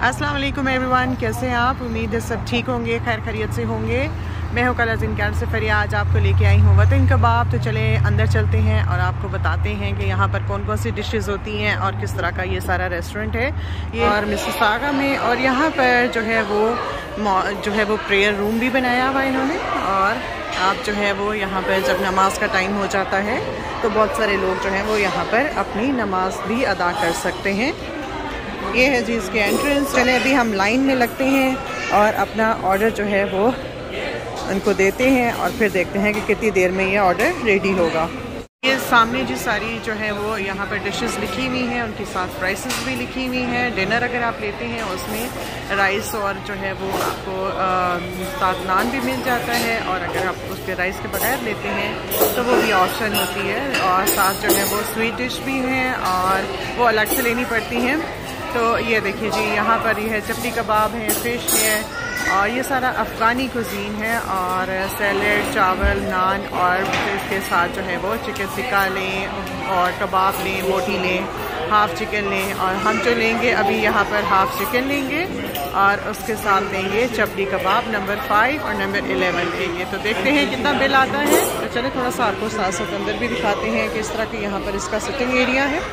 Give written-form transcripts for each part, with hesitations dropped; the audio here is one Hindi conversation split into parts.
अस्सलाम वालेकुम एवरीवन, कैसे हैं आप? उम्मीद है सब ठीक होंगे, खैर खैरियत से होंगे। मैं हूँ कुइज़ीन से फरिया, आज आपको लेके आई हूँ वतन कबाब। तो चले अंदर चलते हैं और आपको बताते हैं कि यहाँ पर कौन कौन सी डिशेस होती हैं और किस तरह का ये सारा रेस्टोरेंट है ये और मिसिसागा में। और यहाँ पर जो है वो प्रेयर रूम भी बनाया हुआ इन्होंने। और आप जो है वो यहाँ पर जब नमाज का टाइम हो जाता है तो बहुत सारे लोग जो हैं वो यहाँ पर अपनी नमाज भी अदा कर सकते हैं। ये है जी इसके एंट्रेंस। चले अभी हम लाइन में लगते हैं और अपना ऑर्डर जो है वो उनको देते हैं और फिर देखते हैं कि कितनी देर में ये ऑर्डर रेडी होगा। ये सामने जी सारी जो है वो यहाँ पर डिशेस लिखी हुई हैं, उनकी साथ प्राइसेस भी लिखी हुई हैं। डिनर अगर आप लेते हैं उसमें राइस और जो है वो आपको साथ नान भी मिल जाता है, और अगर आप उसके राइस के बगैर लेते हैं तो वो भी ऑप्शन होती है। और साथ जो है वो स्वीट डिश भी हैं और वो अलग से लेनी पड़ती हैं। तो ये देखिए जी यहाँ पर ये है चपटी कबाब है, फ़िश है, और ये सारा अफ़गानी कुज़ीन है। और सैलेड, चावल, नान, और फिर इसके साथ जो है वो चिकन टिक्का लें और कबाब लें, बोटी लें, हाफ़ चिकन लें। और हम जो लेंगे अभी यहाँ पर हाफ़ चिकन लेंगे और उसके साथ लेंगे चपटी कबाब नंबर 5 और नंबर 11 लेंगे। तो देखते हैं कितना बिल आता है। तो चले थोड़ा सा आपको साथ साथ अंदर भी दिखाते हैं कि इस तरह के यहाँ पर इसका सिटिंग एरिया है।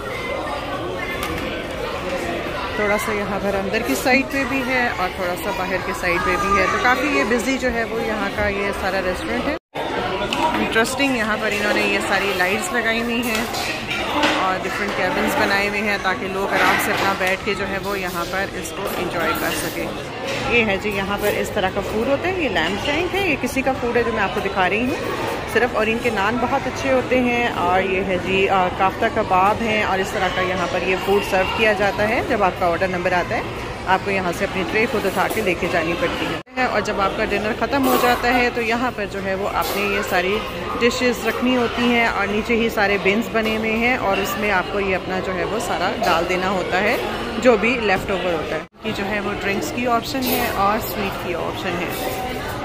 थोड़ा सा यहाँ पर अंदर की साइड पे भी है और थोड़ा सा बाहर की साइड पे भी है। तो काफ़ी ये बिजी जो है वो यहाँ का ये सारा रेस्टोरेंट है। इंटरेस्टिंग यहाँ पर इन्होंने ये सारी लाइट्स लगाई हुई हैं और डिफरेंट कैबिन्स बनाए हुए हैं ताकि लोग आराम से अपना बैठ के जो है वो यहाँ पर इसको एंजॉय कर सकें। ये है जी यहाँ पर इस तरह का फूड होता है। ये लैम्ब शैंक है, ये किसी का फूड है जो मैं आपको दिखा रही हूँ सिर्फ। और इनके नान बहुत अच्छे होते हैं। और ये है जी काफ्ता कबाब हैं और इस तरह का यहाँ पर ये फूड सर्व किया जाता है। जब आपका ऑर्डर नंबर आता है आपको यहाँ से अपनी ट्रे खुद उठा के लेके जानी पड़ती है। और जब आपका डिनर ख़त्म हो जाता है तो यहाँ पर जो है वो आपने ये सारी डिशेस रखनी होती हैं और नीचे ही सारे बिन्स बने हुए हैं और उसमें आपको ये अपना जो है वो सारा डाल देना होता है जो भी लेफ़्ट ओवर होता है। ये जो है वो ड्रिंक्स की ऑप्शन है और स्वीट की ऑप्शन है।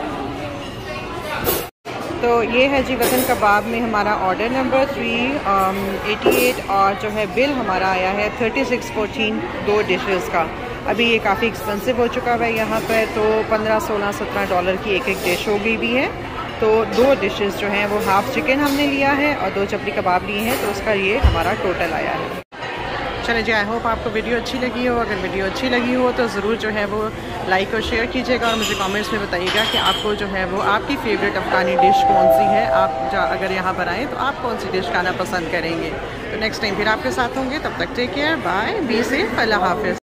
तो ये है जी वतन कबाब में हमारा ऑर्डर नंबर 388 और जो है बिल हमारा आया है 3614 दो डिशेस का। अभी ये काफ़ी एक्सपेंसिव हो चुका है यहाँ पर, तो 15, 16, 17 डॉलर की एक डिश हो गई भी है। तो दो डिशेस जो हैं वो हाफ़ चिकन हमने लिया है और 2 चपटी कबाब लिए हैं, तो उसका ये हमारा टोटल आया है। चले जी, आई होप आपको वीडियो अच्छी लगी हो। अगर वीडियो अच्छी लगी हो तो ज़रूर जो है वो लाइक और शेयर कीजिएगा और मुझे कमेंट्स में बताइएगा कि आपको जो है वो आपकी फ़ेवरेट अफ़गानी डिश कौन सी है। आप अगर यहाँ पर आएँ तो आप कौन सी डिश खाना पसंद करेंगे। तो नेक्स्ट टाइम फिर आपके साथ होंगे, तब तक take care, bye, be safe, अल्लाह हाफ़िज़।